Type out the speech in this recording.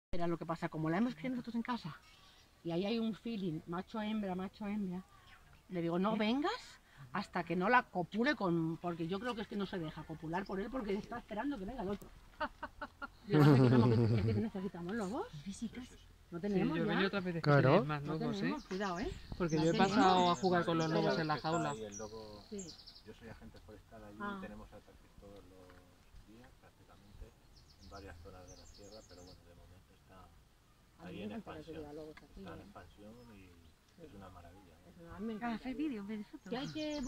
Era lo que pasa, como la hemos criado nosotros en casa y ahí hay un feeling macho-hembra, le digo, no vengas hasta que no la copule porque yo creo que es que no se deja copular por él porque está esperando que venga el otro. Digo, ¿qué necesitamos lobos? No tenemos sí, yo he venido otras veces que Claro. tenéis más lobos, tenemos, cuidado, Porque no yo he tenemos. pasado a jugar con los lobos en la jaula. El lobo, Sí. yo soy agente forestal allí y tenemos ataques todos los días, prácticamente, en varias zonas de la sierra, pero bueno, de momento está ahí en expansión. Está en expansión y es una maravilla. Hacer vídeos de eso.